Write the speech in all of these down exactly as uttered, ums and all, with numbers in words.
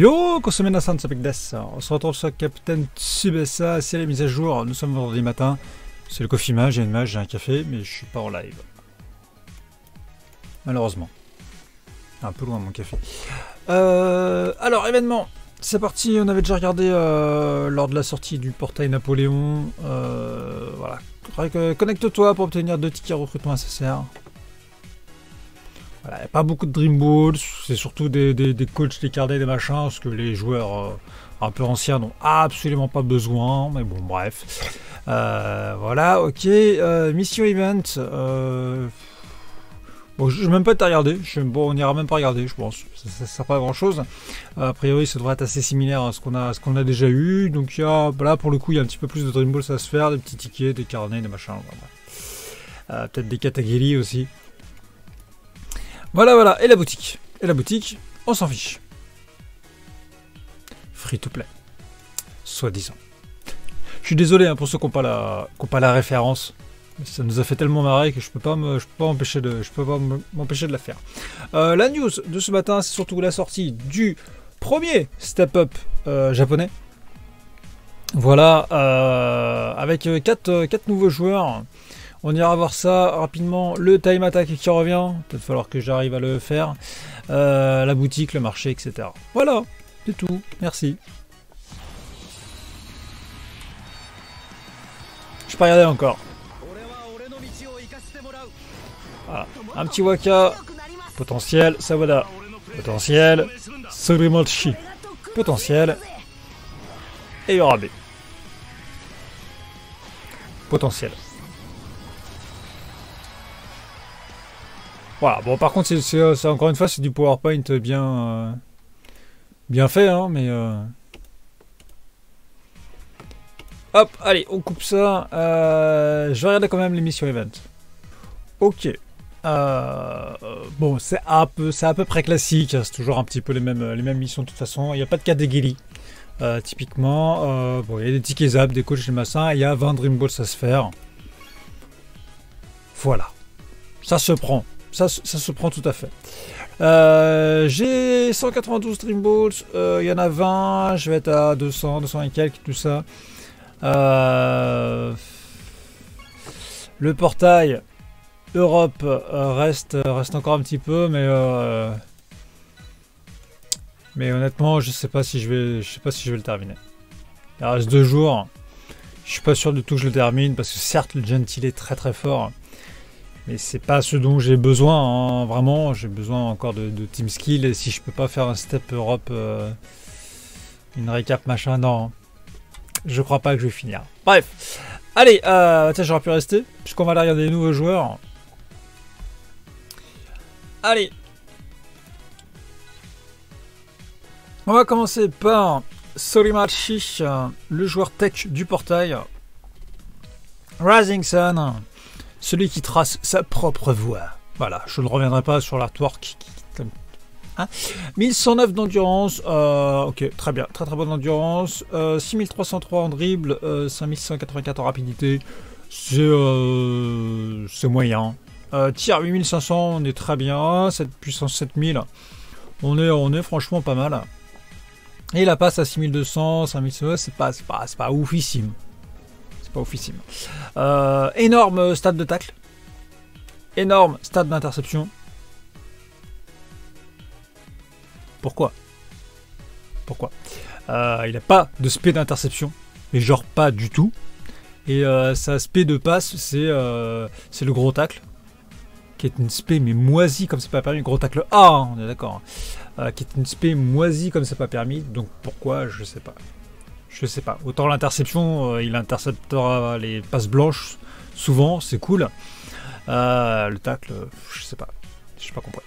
Yo, Kosomena-san, c'est Pekdes. On se retrouve sur Captain Tsubasa, c'est la mise à jour. Nous sommes vendredi matin. C'est le coffee mage, j'ai une mage, j'ai un café, mais je suis pas en live. Malheureusement. Un peu loin mon café. Euh, alors, événement. C'est parti, on avait déjà regardé euh, lors de la sortie du portail Napoléon. Euh, voilà. Connecte-toi pour obtenir deux tickets recrutement S S R. Voilà, y a pas beaucoup de Dream Balls, c'est surtout des, des, des coachs, des carnets, des machins, parce que les joueurs euh, un peu anciens n'ont absolument pas besoin, mais bon, bref. Euh, voilà, ok. Euh, mission Event. Euh... Bon, je ne vais même pas te regarder, je, bon, on n'ira même pas regarder, je pense. Ça ne sert pas à grand chose. Euh, a priori, ça devrait être assez similaire à ce qu'on a, ce qu'on a déjà eu. Donc, il y a, là, pour le coup, il y a un petit peu plus de Dream Balls à se faire, des petits tickets, des carnets, des machins. Voilà. Euh, peut-être des catégories aussi. Voilà, voilà, et la boutique. Et la boutique, on s'en fiche. Free to play. Soi-disant. Je suis désolé hein, pour ceux qui n'ont pas, la, qui n'ont pas la référence. Ça nous a fait tellement marrer que je peux pas me, je peux pas m'empêcher de, je peux pas m'empêcher de la faire. Euh, la news de ce matin, c'est surtout la sortie du premier step-up euh, japonais. Voilà, euh, avec quatre nouveaux joueurs. On ira voir ça rapidement. Le time attack qui revient. Peut-être falloir que j'arrive à le faire. Euh, la boutique, le marché, et cetera. Voilà, c'est tout. Merci. Je peux regarder encore. Voilà. Un petit waka. Potentiel. Sawada. Potentiel. Surimochi. Potentiel. Et Yorabe. Potentiel. Voilà, bon par contre c'est encore une fois c'est du PowerPoint bien euh, bien fait hein, mais euh... hop, allez, on coupe ça. Euh, je vais regarder quand même l'émission Event. Ok. Euh, bon, c'est à peu, c'est à peu près classique. C'est toujours un petit peu les mêmes, les mêmes missions de toute façon. Il n'y a pas de catégorie. Euh, typiquement, euh, bon, il y a des tickets zap, des coachs, des machins. Il y a vingt Dream Balls à se faire. Voilà. Ça se prend. Ça, ça se prend tout à fait. Euh, j'ai cent quatre-vingt-douze Dream Balls, il euh, y en a vingt, je vais être à deux cents, deux cents et quelques, tout ça. Euh, le portail Europe euh, reste, reste encore un petit peu, mais euh, mais honnêtement, je sais pas si je vais, je sais pas si je vais le terminer. Il reste deux jours. Je suis pas sûr du tout que je le termine parce que certes le Gentil est très très fort. Mais c'est pas ce dont j'ai besoin, hein. Vraiment, j'ai besoin encore de, de team skill, et si je peux pas faire un step Europe, euh, une récap machin, non, je crois pas que je vais finir. Bref, allez, euh, tiens, j'aurais pu rester, puisqu'on va aller regarder les nouveaux joueurs. Allez, on va commencer par Sorimachi, le joueur tech du portail. Rising Sun. Celui qui trace sa propre voie. Voilà, je ne reviendrai pas sur l'artwork. Hein, mille cent neuf d'endurance. Euh, ok, très bien. Très très bonne endurance. Euh, six mille trois cent trois en dribble. Euh, cinq mille cent quatre-vingt-quatre en rapidité. C'est euh, moyen. Euh, tir huit mille cinq cents, on est très bien. Cette puissance sept mille. On est, on est franchement pas mal. Et la passe à six mille deux cents, cinq mille cent, c'est pas, pas, pas oufissime. Pas oufissime. Euh, énorme stade de tacle. Énorme stade d'interception. Pourquoi Pourquoi euh, Il n'a pas de spé d'interception. Mais genre pas du tout. Et euh, sa spé de passe, c'est euh, c'est le gros tacle. Qui est une spé mais moisie comme c'est pas permis. Gros tacle A, hein, on est d'accord. Euh, qui est une spé moisie comme c'est pas permis. Donc pourquoi je sais pas. Je sais pas. Autant l'interception, euh, il interceptera les passes blanches souvent, c'est cool. Euh, le tacle, je sais pas. Je sais pas compris.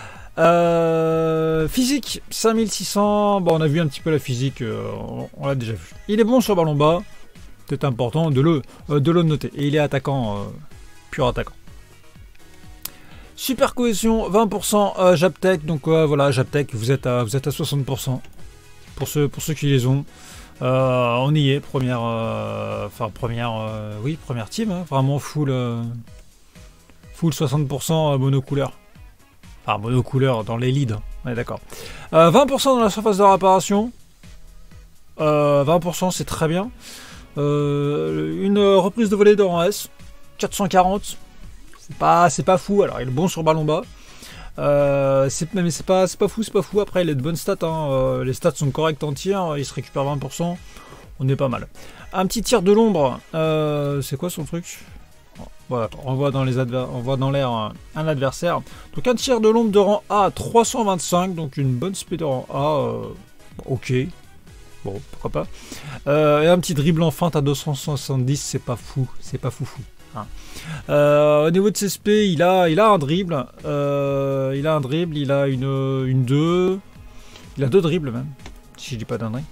Euh, physique, cinq mille six cents. Bon, on a vu un petit peu la physique, euh, on, on l'a déjà vu. Il est bon sur ballon bas. C'est important de le, euh, de le noter. Et il est attaquant, euh, pur attaquant. Super cohésion, vingt pour cent euh, Japtech. Donc euh, voilà, Japtech, vous êtes à, vous êtes à soixante pour cent. Pour ceux, pour ceux qui les ont. Euh, on y est, première, euh, enfin première, euh, oui, première team, hein, vraiment full, euh, full soixante pour cent monocouleur. Enfin monocouleur dans les leads, On est d'accord. Euh, vingt pour cent dans la surface de réparation. Euh, vingt pour cent, c'est très bien. Euh, une reprise de volée de rang S. quatre cent quarante. C'est pas, c'est pas fou. Alors, il est bon sur ballon bas. Euh, c'est, mais c'est pas, c'est pas fou, c'est pas fou. Après, il a de bonnes stats. Hein. Euh, les stats sont correctes en tir. Il se récupère vingt pour cent. On est pas mal. Un petit tir de l'ombre. Euh, c'est quoi son truc? Voilà, on voit dans les adver- on voit dans l'air un, un adversaire. Donc un tir de l'ombre de rang A à trois cent vingt-cinq, donc une bonne speed de rang A. Euh, ok, bon pourquoi pas. Euh, et un petit dribble en feinte à deux cent soixante-dix, c'est pas fou, c'est pas foufou. Hein. Euh, au niveau de ses S P, il a, il a un dribble, euh, il a un dribble, il a une, une deux, il a deux dribbles même, si je dis pas d'annerie.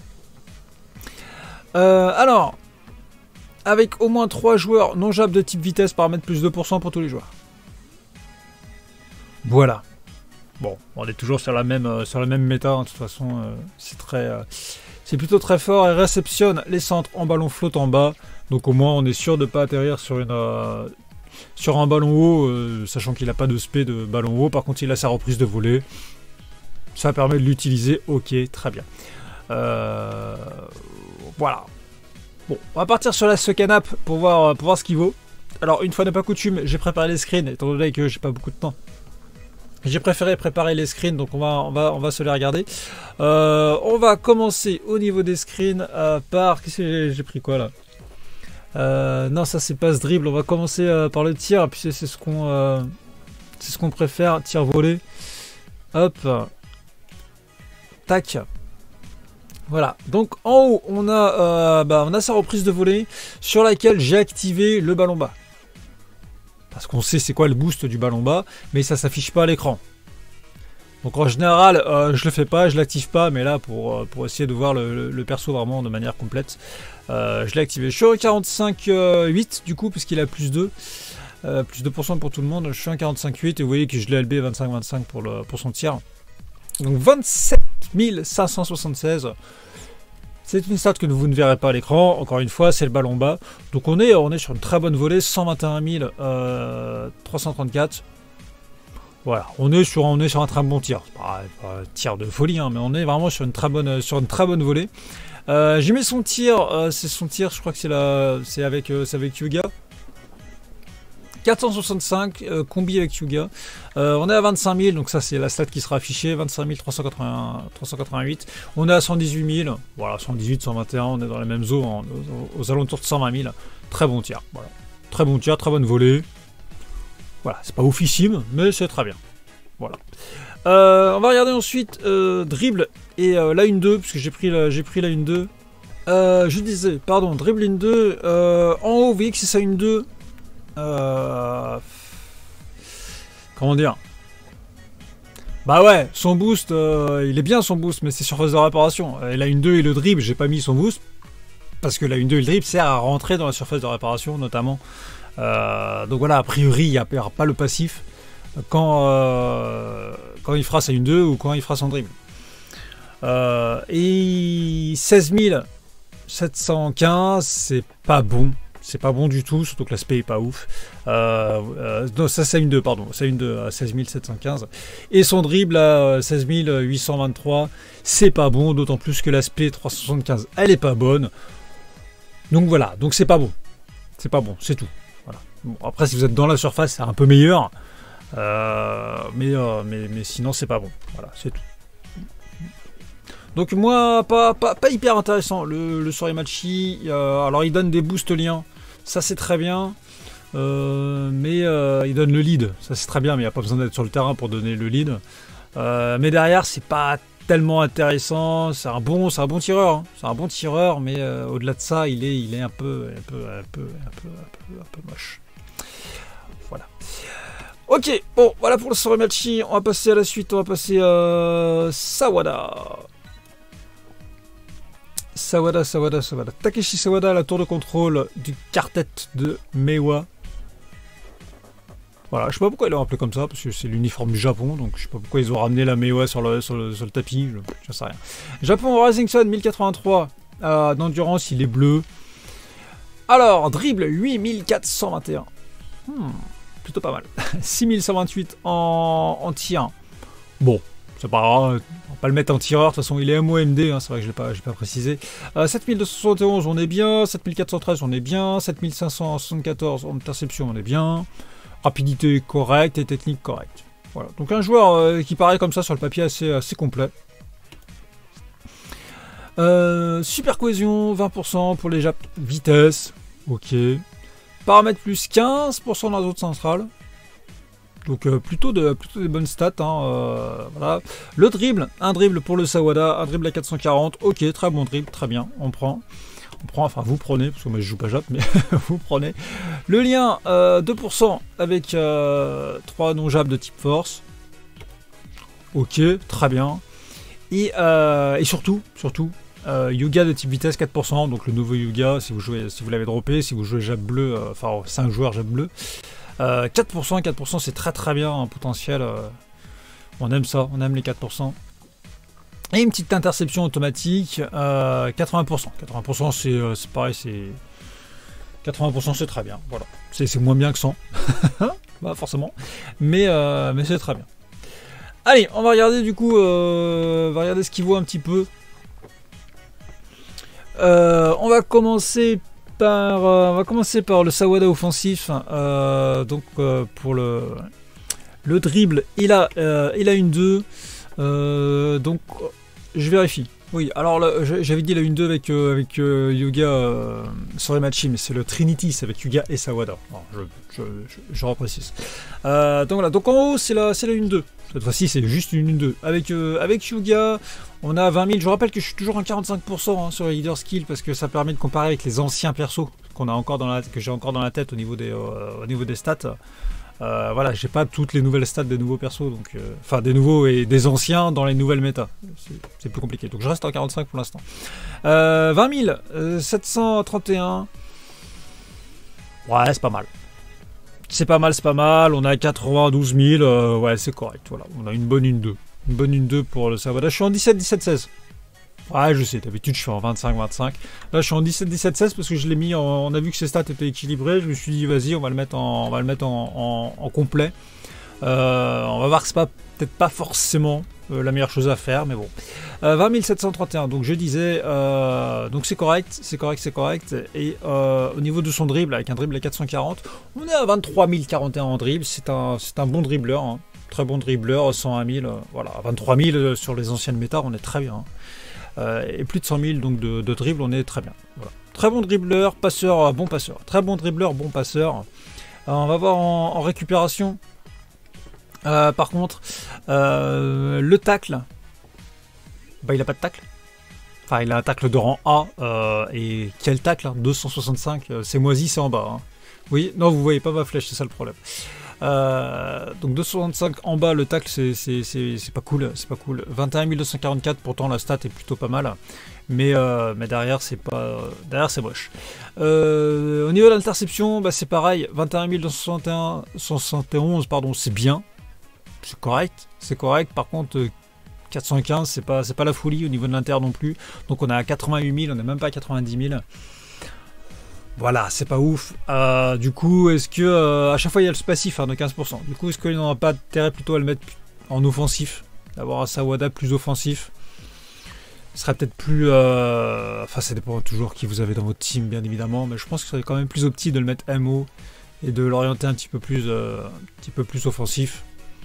Euh, alors. Avec au moins trois joueurs non jab de type vitesse, paramètre plus deux pour cent pour tous les joueurs. Voilà. Bon, on est toujours sur la même, euh, sur la même méta, hein, de toute façon, euh, c'est très, euh, c'est plutôt très fort. Et réceptionne les centres en ballon flotte en bas. Donc au moins on est sûr de ne pas atterrir sur, une, euh, sur un ballon haut, euh, sachant qu'il n'a pas de spé de ballon haut. Par contre il a sa reprise de volée. Ça permet de l'utiliser, ok, très bien. Euh, voilà. Bon, on va partir sur la ce canap pour voir, pour voir ce qu'il vaut. Alors, une fois n'est pas coutume, j'ai préparé les screens, étant donné que j'ai pas beaucoup de temps. J'ai préféré préparer les screens, donc on va, on va, on va se les regarder. Euh, on va commencer au niveau des screens euh, par... Qu'est-ce que j'ai pris quoi là euh, Non, ça c'est pas ce dribble. On va commencer euh, par le tir, puis c'est ce qu'on euh, c'est ce qu'on préfère, tir volé. Hop. Tac. Voilà, donc en haut on a, euh, bah, on a sa reprise de volée sur laquelle j'ai activé le ballon bas. Parce qu'on sait c'est quoi le boost du ballon bas, mais ça s'affiche pas à l'écran. Donc en général euh, je le fais pas, je l'active pas, mais là pour, pour essayer de voir le, le, le perso vraiment de manière complète, euh, je l'ai activé. Je suis en quarante-cinq virgule huit du coup puisqu'il a plus deux. Euh, plus deux pour cent pour tout le monde, je suis en quarante-cinq virgule huit et vous voyez que je l'ai L B vingt-cinq vingt-cinq pour, le, pour son tir. Donc vingt-sept mille cinq cent soixante-seize, c'est une stat que vous ne verrez pas à l'écran. Encore une fois, c'est le ballon bas. Donc on est, on est sur une très bonne volée, cent vingt et un mille trois cent trente-quatre. Voilà, on est sur, on est sur un très bon tir. Pas, pas un tir de folie, hein, mais on est vraiment sur une très bonne, sur une très bonne volée. Euh, J'ai mis son tir, euh, c'est son tir, je crois que c'est la, c'est avec, euh, c'est avec Yuga. quatre cent soixante-cinq, euh, combi avec Yuga. Euh, on est à vingt-cinq mille, donc ça c'est la stat qui sera affichée, vingt-cinq mille trois cent quatre-vingt-huit. On est à cent dix-huit mille, voilà, cent dix-huit, cent vingt et un, on est dans les mêmes eaux, hein, aux, aux alentours de cent vingt mille. Très bon tir, voilà. Très bon tir, très bonne volée. Voilà, c'est pas oufissime, mais c'est très bien. Voilà. Euh, on va regarder ensuite euh, dribble et euh, la une deux, puisque j'ai pris, la, j'ai pris la une deux. Euh, je disais, pardon, dribble une deux. Euh, en haut, vous voyez que c'est ça une deux. Euh... Comment dire? Bah ouais, son boost, euh, il est bien son boost, mais c'est sur phase de réparation. Et la une deux et le dribble, j'ai pas mis son boost, parce que la une deux et le dribble sert à rentrer dans la surface de réparation, notamment. Euh, donc voilà, a priori, il n'y aura pas le passif quand, euh, quand il fera sa une deux ou quand il fera son dribble. Euh, et seize mille sept cent quinze, c'est pas bon. C'est pas bon du tout, surtout que l'aspect est pas ouf. Euh, euh, non, ça c'est une deux, pardon. C'est une deux à seize mille sept cent quinze. Et son dribble à seize mille huit cent vingt-trois, c'est pas bon, d'autant plus que l'aspect trois cent soixante-quinze, elle est pas bonne. Donc voilà, donc c'est pas bon. C'est pas bon, c'est tout. Voilà. Bon, après, si vous êtes dans la surface, c'est un peu meilleur. Euh, mais, euh, mais, mais sinon, c'est pas bon. Voilà, c'est tout. Donc moi, pas, pas, pas hyper intéressant. Le, le Sorimachi, euh, alors il donne des boosts liens. Ça, c'est très bien. Euh, mais euh, il donne le lead. Ça, c'est très bien, mais il n'y a pas besoin d'être sur le terrain pour donner le lead. Euh, mais derrière, c'est pas tellement intéressant. C'est un bon, c'est un bon tireur. Hein. C'est un bon tireur, mais euh, au-delà de ça, il est, il est un peu, un peu, un peu, un peu, un peu, un peu moche. Voilà. Ok, bon, voilà pour le Sorimachi. On va passer à la suite. On va passer à Sawada. Sawada, Sawada, Sawada. Takeshi Sawada, la tour de contrôle du quartet de Meiwa. Voilà, je sais pas pourquoi ils l'ont appelé comme ça, parce que c'est l'uniforme du Japon, donc je sais pas pourquoi ils ont ramené la Meiwa sur le, sur le, sur le tapis, je, je sais rien. Japon Rising Sun mille quatre-vingt-trois, euh, d'endurance, il est bleu. Alors, dribble huit mille quatre cent vingt et un. Hmm, plutôt pas mal. six mille cent vingt-huit en, en tir. Bon, c'est pas grave, on va pas le mettre en tireur, de toute façon il est M O M D, hein, c'est vrai que je l'ai pas, j'ai pas précisé. Euh, sept mille deux cent soixante et onze, on est bien, sept mille quatre cent treize, on est bien, sept mille cinq cent soixante-quatorze en interception, on est bien, rapidité correcte et technique correcte. Voilà, donc un joueur euh, qui paraît comme ça sur le papier assez, assez complet. Euh, super cohésion, vingt pour cent pour les Japs, vitesse, ok. Paramètres plus quinze pour cent dans la zone centrale. Donc euh, plutôt, de, plutôt des bonnes stats. Hein, euh, voilà. Le dribble, un dribble pour le Sawada, un dribble à quatre cent quarante. Ok, très bon dribble, très bien, on prend. On prend, enfin vous prenez, parce que moi je joue pas Jap, mais vous prenez. Le lien, euh, deux pour cent avec euh, trois non-Jap de type force. Ok, très bien. Et, euh, et surtout, surtout, euh, Yuga de type vitesse quatre pour cent, donc le nouveau Yuga, si vous jouez, si vous l'avez droppé, si vous jouez Jap bleu, euh, enfin cinq joueurs Jap bleu. Euh, quatre pour cent, quatre pour cent c'est très très bien en potentiel. Euh, on aime ça, on aime les quatre pour cent. Et une petite interception automatique, euh, quatre-vingts pour cent. quatre-vingts pour cent c'est euh, pareil, c'est. quatre-vingts pour cent c'est très bien, voilà. C'est moins bien que cent. Bah forcément. Mais, euh, mais c'est très bien. Allez, on va regarder du coup, euh, on va regarder ce qu'il vaut un petit peu. Euh, on va commencer par, euh, on va commencer par le Sawada offensif. Euh, donc euh, pour le, le dribble, il a, euh, il a une deux. Euh, donc je vérifie. Oui, alors j'avais dit la une deux avec, euh, avec euh, Yuga euh, sur les matchs, mais c'est le Trinity, c'est avec Yuga et Sawada. Alors, je, je, je, je reprécise. Euh, donc voilà, donc en haut c'est la, la une deux. Cette fois-ci c'est juste une une deux. Avec, euh, avec Yuga, on a vingt mille. Je rappelle que je suis toujours en quarante-cinq pour cent hein, sur les leader skill parce que ça permet de comparer avec les anciens persos qu'on a encore dans la, que j'ai encore dans la tête au niveau des, euh, au niveau des stats. Euh, voilà, j'ai pas toutes les nouvelles stats des nouveaux persos, donc euh, enfin des nouveaux et des anciens dans les nouvelles méta. C'est plus compliqué. Donc je reste en quarante-cinq pour l'instant. Euh, vingt mille sept cent trente et un. Ouais, c'est pas mal. C'est pas mal, c'est pas mal. On a quatre-vingt-douze mille. Euh, ouais, c'est correct. Voilà, on a une bonne une deux. Une bonne une deux pour le Sawada. Je suis en dix-sept, dix-sept, seize. Ouais, je sais, d'habitude je suis en vingt-cinq, vingt-cinq. Là, je suis en dix-sept, dix-sept, seize parce que je l'ai mis. En, on a vu que ses stats étaient équilibrés. Je me suis dit, vas-y, on va le mettre en, on va le mettre en, en, en complet. Euh, on va voir que c'est pas peut-être pas forcément euh, la meilleure chose à faire, mais bon. Euh, vingt mille sept cent trente et un. Donc je disais, euh, donc c'est correct, c'est correct, c'est correct. Et euh, au niveau de son dribble, avec un dribble à quatre cent quarante, on est à vingt-trois mille quarante et un en dribble. C'est un, c'est un bon dribbleur, hein. Très bon dribbleur, cent un mille. Euh, voilà, vingt-trois mille sur les anciennes méta, on est très bien. Hein. Euh, et plus de cent mille donc de, de dribble, on est très bien. Voilà. Très bon dribbleur, passeur, bon passeur. Très bon dribbleur, bon passeur. Euh, on va voir en, en récupération. Euh, par contre, euh, le tacle, bah, il a pas de tacle. Enfin, il a un tacle de rang A. Euh, et quel tacle hein, deux cent soixante-cinq, euh, c'est moisi, c'est en bas. Hein. Oui, non, vous voyez pas ma flèche, c'est ça le problème. Euh, donc deux cent soixante-cinq en bas, le tacle c'est pas cool, c'est pas cool. vingt et un mille deux cent quarante-quatre, pourtant la stat est plutôt pas mal, mais, euh, mais derrière c'est pas, derrière c'est moche. Euh, au niveau de l'interception, bah, c'est pareil, vingt et un mille deux cent soixante et onze, pardon, c'est bien, c'est correct, c'est correct. Par contre quatre cent quinze, c'est pas, c'est pas la folie au niveau de l'inter non plus. Donc on est à quatre-vingt-huit mille, on n'est même pas à quatre-vingt-dix mille. Voilà, c'est pas ouf. Euh, du coup, est-ce que euh, à chaque fois il y a le passif hein, de quinze pour cent. Du coup, est-ce qu'il n'aura pas intérêt plutôt à le mettre en offensif, d'avoir un Sawada plus offensif? Ce serait peut-être plus. Euh... Enfin, ça dépend toujours qui vous avez dans votre team, bien évidemment, mais je pense que ce serait quand même plus opti de le mettre M O et de l'orienter un petit peu plus, euh, un petit peu plus offensif.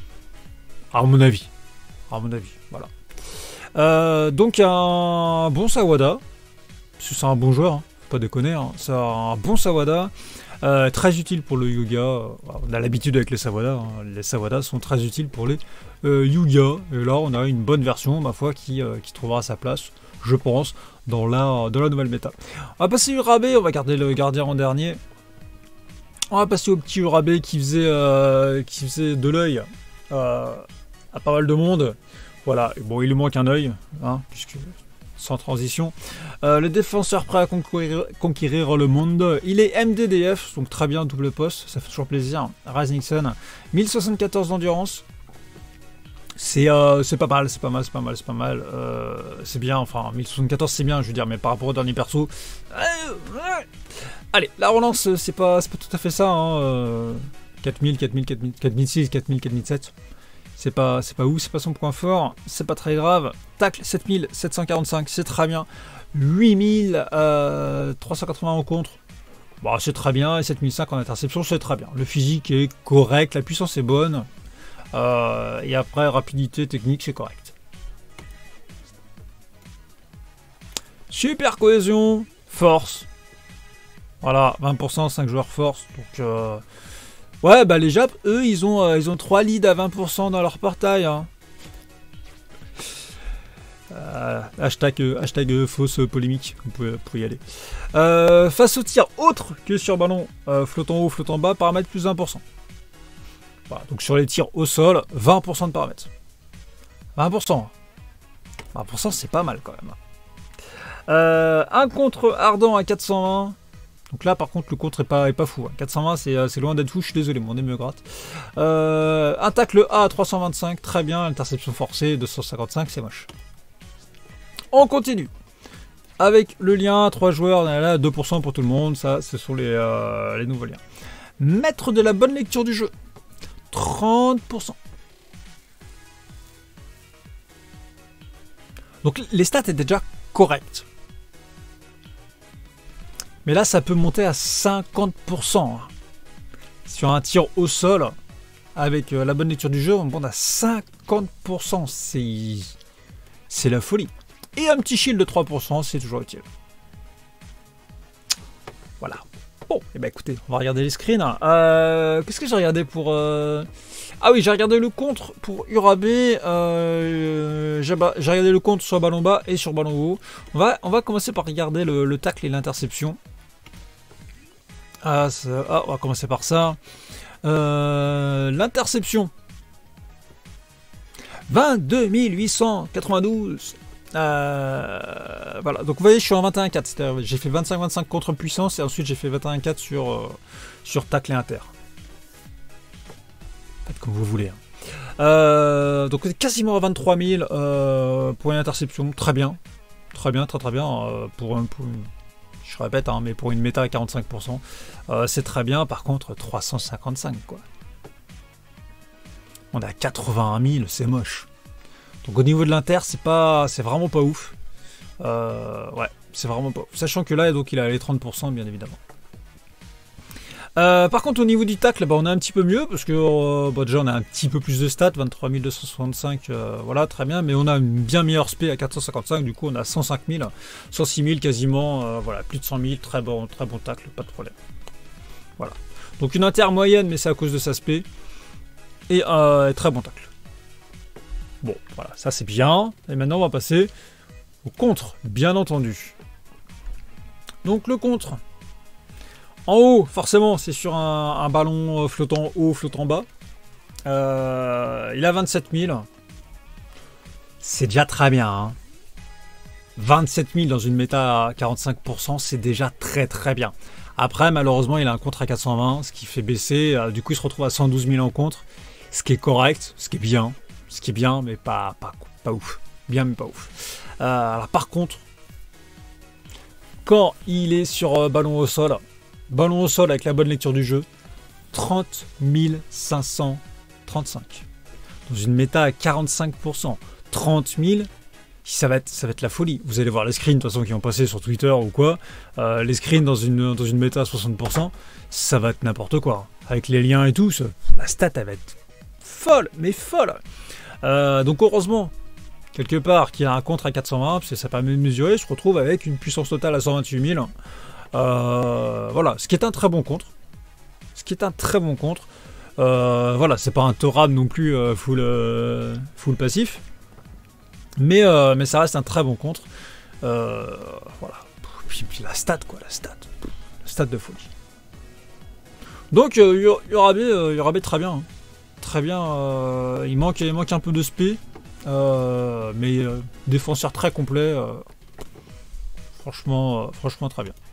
À mon avis. À mon avis, voilà. Euh, donc un bon Sawada, parce que c'est un bon joueur. Hein. Pas déconner, hein. C'est un bon Sawada, euh, très utile pour le Yuga. On a l'habitude avec les Sawada, hein. Les Sawada sont très utiles pour les euh, Yuga. Et là, on a une bonne version, ma foi, qui, euh, qui trouvera sa place, je pense, dans la, dans la nouvelle méta. On va passer Urabe, on va garder le gardien en dernier. On va passer au petit Urabe qui faisait, euh, qui faisait de l'œil euh, à pas mal de monde. Voilà, bon, il lui manque un œil, hein, puisque... sans transition. Euh, le défenseur prêt à conquérir, conquérir le monde. Il est M D D F, donc très bien, double poste, ça fait toujours plaisir. Rising Sun, mille soixante-quatorze d'endurance. C'est euh, pas mal, c'est pas mal, c'est pas mal, c'est pas mal. Euh, c'est bien, enfin, mille soixante-quatorze c'est bien, je veux dire, mais par rapport au dernier perso... Allez, la relance, c'est pas, pas tout à fait ça. Hein, euh, quatre mille, quatre mille, quatre mille, quatre mille six, quatre mille, quatre mille sept. C'est pas, c'est pas ouf, c'est pas son point fort, c'est pas très grave. Tacle sept mille sept cent quarante-cinq, c'est très bien. huit mille trois cent quatre-vingts en contre, bon, c'est très bien. Et sept mille cinq en interception, c'est très bien. Le physique est correct, la puissance est bonne. Euh, et après, rapidité, technique, c'est correct. Super cohésion, force. Voilà, vingt pour cent, cinq joueurs force. Donc, euh... ouais, bah les Japs, eux, ils ont, euh, ils ont trois leads à vingt pour cent dans leur portail. Hein. Euh, hashtag, euh, hashtag euh, fausse polémique, vous pouvez, vous pouvez y aller. Euh, face au tir autre que sur ballon, euh, flottant haut, flottant bas, paramètre plus vingt pour cent. Voilà, donc sur les tirs au sol, vingt pour cent de paramètres. vingt pour cent. vingt pour cent, c'est pas mal quand même. Euh, un contre ardent à quatre cent vingt. Donc là, par contre, le contre est pas, est pas fou. Hein. quatre cent vingt, c'est, c'est loin d'être fou. Je suis désolé, mon nez me gratte. Euh, un tacle A à trois cent vingt-cinq, très bien. Interception forcée, deux cent cinquante-cinq, c'est moche. On continue. Avec le lien, trois joueurs, là, deux pour cent pour tout le monde. Ça, ce sont les, euh, les nouveaux liens. Maître de la bonne lecture du jeu, trente pour cent. Donc les stats étaient déjà correctes. Mais là, ça peut monter à cinquante pour cent. Sur un tir au sol, avec la bonne lecture du jeu, on monte à cinquante pour cent. C'est, c'est la folie. Et un petit shield de trois pour cent, c'est toujours utile. Voilà. Bon, et eh ben écoutez, on va regarder les screens. Euh, qu'est-ce que j'ai regardé pour... Euh... Ah oui, j'ai regardé le contre pour Urabe. Euh, j'ai, j'ai regardé le contre sur ballon bas et sur ballon haut. On va, on va commencer par regarder le, le tacle et l'interception. Ah, ah, on va commencer par ça. Euh, l'interception. vingt-deux mille huit cent quatre-vingt-douze. Euh, voilà, donc vous voyez, je suis en vingt et un quatre. C'est-à-dire, j'ai fait vingt-cinq vingt-cinq contre puissance et ensuite j'ai fait vingt et un quatre sur, euh, sur tacle et inter. Faites comme vous voulez. Hein. Euh, donc quasiment à vingt-trois mille euh, pour une interception. Très bien. Très bien, très très bien. Euh, pour, un, pour une, je répète, hein, mais pour une méta à quarante-cinq pour cent, euh, c'est très bien. Par contre, trois cent cinquante-cinq, quoi. On est à quatre-vingt-un mille, c'est moche. Donc au niveau de l'inter, c'est pas, c'est vraiment pas ouf. Euh, ouais, c'est vraiment pas ouf. Sachant que là, donc il a les trente pour cent, bien évidemment. Euh, par contre, au niveau du tacle, bah, on est un petit peu mieux parce que euh, bah, déjà on a un petit peu plus de stats, vingt-trois mille deux cent soixante-cinq, euh, voilà, très bien, mais on a une bien meilleure spé à quatre cent cinquante-cinq, du coup on a cent cinq mille, cent six mille quasiment, euh, voilà, plus de cent mille, très bon, très bon tacle, pas de problème. Voilà. Donc une inter moyenne, mais c'est à cause de sa spé, et euh, très bon tacle. Bon, voilà, ça c'est bien, et maintenant on va passer au contre, bien entendu. Donc le contre. En haut, forcément, c'est sur un, un ballon flottant haut, flottant bas. Euh, il a vingt-sept mille. C'est déjà très bien. Hein. vingt-sept mille dans une méta à quarante-cinq pour cent, c'est déjà très très bien. Après, malheureusement, il a un contre à quatre cent vingt, ce qui fait baisser. Euh, du coup, il se retrouve à cent douze mille en contre, ce qui est correct, ce qui est bien. Ce qui est bien, mais pas, pas, pas ouf. Bien, mais pas ouf. Euh, alors, par contre, quand il est sur euh, ballon au sol... Ballon au sol avec la bonne lecture du jeu, trente mille cinq cent trente-cinq. Dans une méta à quarante-cinq pour cent. trente mille, ça va être, ça va être la folie. Vous allez voir les screens de toute façon qui ont passé sur Twitter ou quoi. Euh, les screens dans une, dans une méta à soixante pour cent, ça va être n'importe quoi. Avec les liens et tout, ça, la stat elle va être folle, mais folle. Euh, donc heureusement, quelque part, qu'il y a un contre à quatre cent vingt, parce que ça permet de mesurer, je retrouve avec une puissance totale à cent vingt-huit mille. Euh, voilà, ce qui est un très bon contre. Ce qui est un très bon contre. Euh, voilà, c'est pas un Torab non plus euh, full, euh, full passif. Mais, euh, mais ça reste un très bon contre. Euh, voilà. Puis, puis la stat, quoi, la stat. La stat de folie. Donc, euh, Urabe, euh, Urabe très bien. Hein. Très bien. Euh, il, manque, il manque un peu de spé. Euh, mais euh, défenseur très complet. Euh, franchement, euh, franchement, très bien.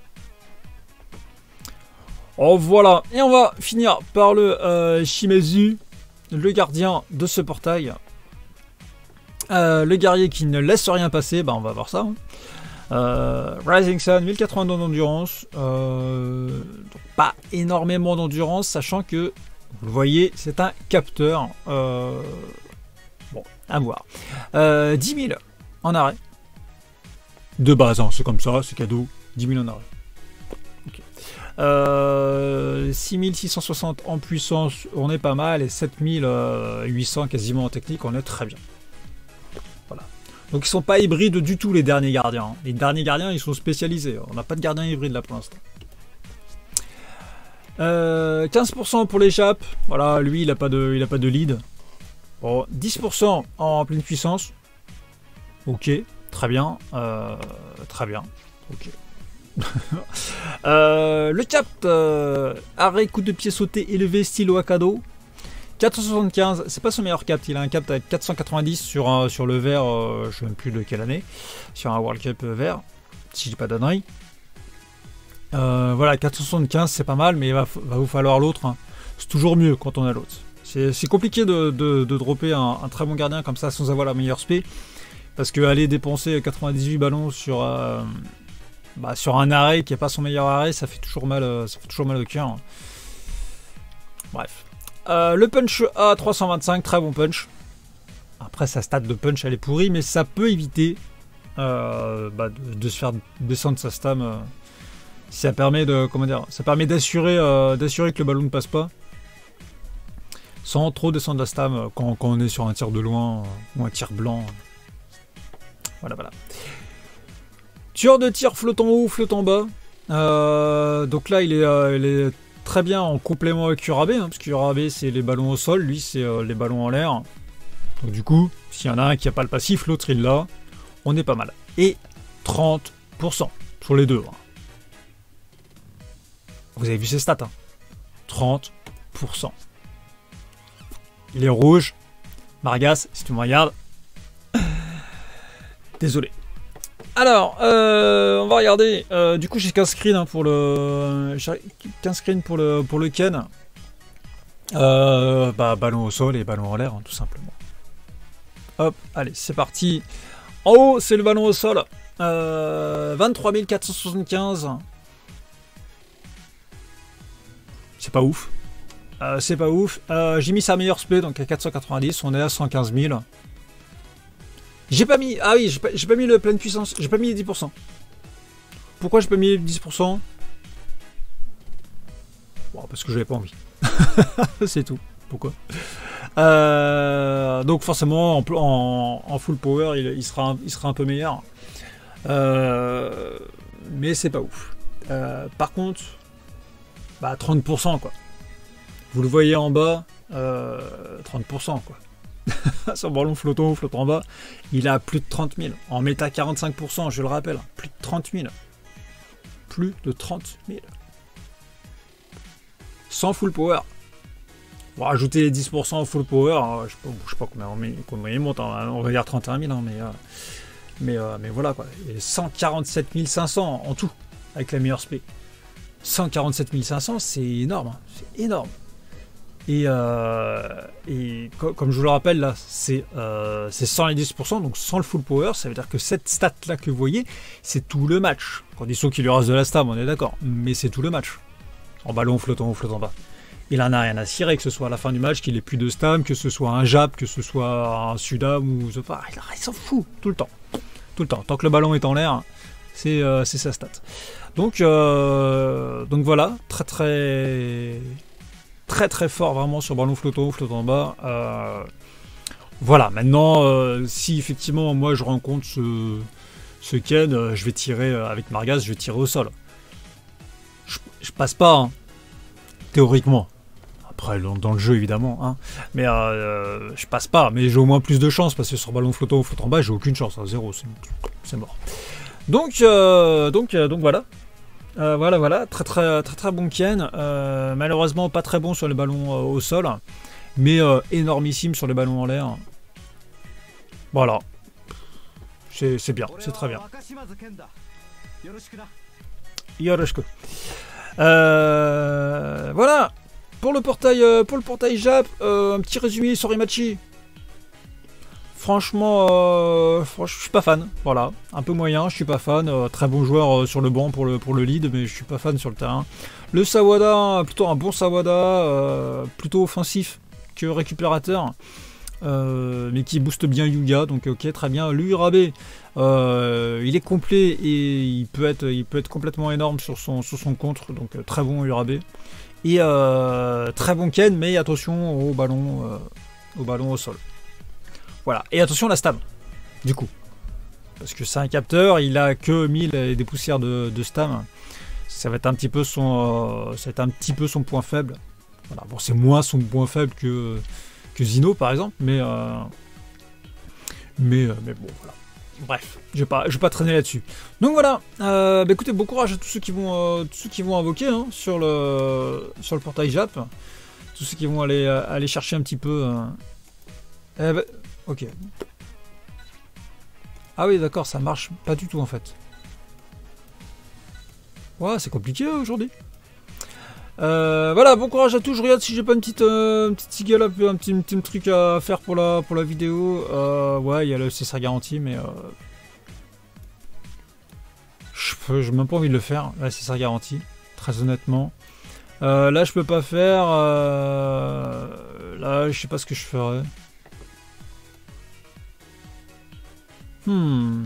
Oh voilà, et on va finir par le euh, Shimezu, le gardien de ce portail. Euh, le guerrier qui ne laisse rien passer, bah on va voir ça. Hein. Euh, Rising Sun, mille quatre-vingts d'endurance, euh, donc pas énormément d'endurance, sachant que, vous le voyez, c'est un capteur. Euh, Bon, à voir. Euh, dix mille en arrêt. De base, hein, c'est comme ça, c'est cadeau. dix mille en arrêt. Okay. Euh, six mille six cent soixante en puissance, on est pas mal. Et sept mille huit cents quasiment en technique, on est très bien. Voilà. Donc ils sont pas hybrides du tout, les derniers gardiens. Hein. Les derniers gardiens, ils sont spécialisés. On n'a pas de gardien hybride là pour l'instant. Euh, quinze pour cent pour l'échappe. Voilà, lui, il n'a pas de, il a pas de lead. Bon, dix pour cent en pleine puissance. Ok, très bien. Euh, très bien. Ok. euh, le cap, euh, arrêt, coup de pied sauté élevé, stylo à cadeau. quatre cent soixante-quinze, c'est pas son meilleur cap. Il a un cap avec quatre cent quatre-vingt-dix sur, un, sur le vert, euh, je ne sais même plus de quelle année. Sur un World Cup vert, si je dis pas d'annerie. Euh, voilà, quatre cent soixante-quinze, c'est pas mal, mais il va, va vous falloir l'autre. Hein. C'est toujours mieux quand on a l'autre. C'est compliqué de, de, de dropper un, un très bon gardien comme ça sans avoir la meilleure spé. Parce que aller dépenser quatre-vingt-dix-huit ballons sur, euh, bah, sur un arrêt qui n'est pas son meilleur arrêt, ça fait toujours mal, ça fait toujours mal au cœur. Bref. Euh, le punch à trois cent vingt-cinq, très bon punch. Après, sa stat de punch, elle est pourrie, mais ça peut éviter euh, bah, de, de se faire descendre sa stam. Euh, ça permet de, comment dire, ça permet d'assurer euh, d'assurer que le ballon ne passe pas. Sans trop descendre la stam quand, quand on est sur un tir de loin ou un tir blanc. Voilà, voilà. Tueur de tir flottant haut, flottant bas. Euh, donc là, il est, euh, il est très bien en complément avec Urabe, hein, parce que Urabe, c'est les ballons au sol, lui, c'est euh, les ballons en l'air. Donc du coup, s'il y en a un qui n'a pas le passif, l'autre, il l'a. On est pas mal. Et trente pour cent sur les deux. Hein. Vous avez vu ses stats, hein. trente pour cent. Il est rouge. Margas, si tu me regardes. Désolé. Alors, euh, on va regarder. Euh, du coup, j'ai quinze screens hein, pour le. quinze screens pour le, pour le Ken. Euh, bah, ballon au sol et ballon en l'air, hein, tout simplement. Hop, allez, c'est parti. En haut, c'est le ballon au sol. Euh, vingt-trois mille quatre cent soixante-quinze. C'est pas ouf. Euh, c'est pas ouf. Euh, j'ai mis sa meilleure spé, donc à quatre cent quatre-vingt-dix, on est à cent quinze mille. J'ai pas mis... Ah oui, j'ai pas, pas mis le pleine puissance, j'ai pas mis les dix pour cent. Pourquoi j'ai pas mis les dix pour cent? Bon, parce que j'avais pas envie. C'est tout. Pourquoi euh, Donc forcément, en, en, en full power, il, il, sera, il sera un peu meilleur. Euh, mais c'est pas ouf. Euh, par contre, bah trente pour cent quoi. Vous le voyez en bas, euh, trente pour cent quoi. Son ballon flottant, flottant en bas, il a plus de trente mille. En méta quarante-cinq pour cent, je le rappelle, plus de trente mille. Plus de trente mille. Sans full power. On va rajouter les dix pour cent au full power, hein, je sais pas, je sais pas combien, on, met, combien il monte, hein, on va dire trente et un mille, hein, mais, euh, mais, euh, mais voilà quoi. Et cent quarante-sept mille cinq cents en tout, avec la meilleure spé. cent quarante-sept mille cinq cents, c'est énorme, hein, c'est énorme. Et, euh, et co comme je vous le rappelle, là, c'est euh, sans les dix pour cent, donc sans le full power, ça veut dire que cette stat-là que vous voyez, c'est tout le match. Condition qu'il lui reste de la stam, on est d'accord, mais c'est tout le match. En ballon, flottant ou flottant bas. Il en a rien à cirer, que ce soit à la fin du match, qu'il ait plus de stam, que ce soit un jab, que ce soit un sudam, ou ce pas, il s'en fout, tout le temps. Tout le temps. Tant que le ballon est en l'air, c'est euh, sa stat. Donc, euh, donc voilà, très très... très très fort vraiment sur ballon flottant, flottant bas. Euh, voilà, maintenant, euh, si effectivement moi je rencontre ce, ce Ken, euh, je vais tirer euh, avec Margas, je vais tirer au sol. Je, je passe pas, hein, théoriquement. Après, dans, dans le jeu évidemment, hein, mais euh, je passe pas, mais j'ai au moins plus de chance parce que sur ballon flottant ou flottant bas, j'ai aucune chance, hein, zéro, c'est mort. Donc, euh, donc, euh, donc voilà. Euh, voilà, voilà, très très très très bon Ken. Euh, malheureusement, pas très bon sur les ballons euh, au sol, mais euh, énormissime sur les ballons en l'air. Voilà, c'est bien, c'est très bien. Yoroshiku. Euh, voilà, pour le portail, euh, pour le portail Jap, euh, un petit résumé sur Rimachi. Franchement, euh, je suis pas fan. Voilà, un peu moyen, je suis pas fan. Euh, très bon joueur euh, sur le banc pour le, pour le lead, mais je suis pas fan sur le terrain. Le Sawada, plutôt un bon Sawada, euh, plutôt offensif que récupérateur. euh, mais qui booste bien Yuga, donc ok, très bien. Lui, Urabe, euh, il est complet et il peut être, il peut être complètement énorme sur son, sur son contre, donc euh, très bon Urabe. Et euh, très bon Ken, mais attention au ballon, euh, au ballon au sol. Voilà, et attention à la stab, du coup. Parce que c'est un capteur, il a que mille et des poussières de, de stam. Ça va être un petit peu son, euh, ça va être un petit peu son point faible. Voilà. Bon, c'est moins son point faible que, que Zino par exemple, mais euh, mais, euh, mais bon voilà. Bref, je vais pas, je vais pas traîner là-dessus. Donc voilà. Euh, bah écoutez, bon courage à tous ceux qui vont, euh, tous ceux qui vont invoquer hein, sur le sur le portail Jap. Tous ceux qui vont aller euh, aller chercher un petit peu. Euh... Eh bah, ok. Ah oui, d'accord, ça marche pas du tout en fait. Ouais, c'est compliqué aujourd'hui. Euh, voilà, bon courage à tous. Je regarde si j'ai pas une petite, euh, une petite sigle, un petit, un petit truc à faire pour la, pour la vidéo. Euh, ouais, il y a le C S R garanti, mais euh, je j'ai même pas envie de le faire. Là, C S R garanti, très honnêtement. Euh, là, je peux pas faire. Euh, là, je sais pas ce que je ferais. Hmm.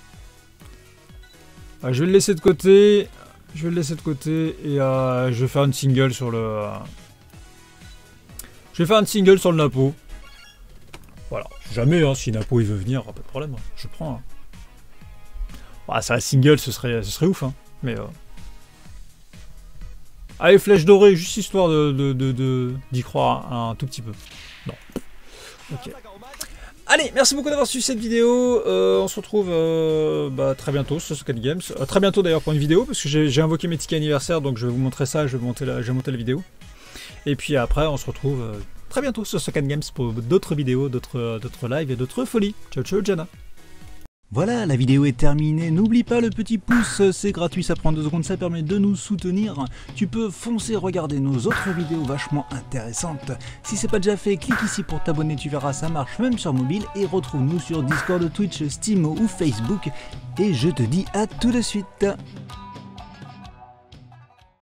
Ah, je vais le laisser de côté. Je vais le laisser de côté et euh, je vais faire une single sur le. Euh... Je vais faire une single sur le Napo. Voilà. Jamais, hein, si Napo il veut venir, pas de problème. Hein. Je prends. Hein. Ah, ça la single, ce serait, ce serait ouf, hein. Mais. Euh... Allez, flèche dorée, juste histoire de, de, de, de, d'y croire un, un tout petit peu. Non. Ok. Allez, merci beaucoup d'avoir suivi cette vidéo. Euh, on se retrouve euh, bah, très bientôt sur Socket Games. Euh, très bientôt d'ailleurs pour une vidéo, parce que j'ai invoqué mes tickets anniversaires, donc je vais vous montrer ça, je vais monter la, je vais monter la vidéo. Et puis après, on se retrouve euh, très bientôt sur Socket Games pour d'autres vidéos, d'autres lives et d'autres folies. Ciao, ciao, Jana. Voilà, la vidéo est terminée. N'oublie pas le petit pouce, c'est gratuit, ça prend deux secondes, ça permet de nous soutenir. Tu peux foncer regarder nos autres vidéos vachement intéressantes. Si c'est pas déjà fait, clique ici pour t'abonner, tu verras, ça marche même sur mobile. Et retrouve-nous sur Discord, Twitch, Steam ou Facebook. Et je te dis à tout de suite.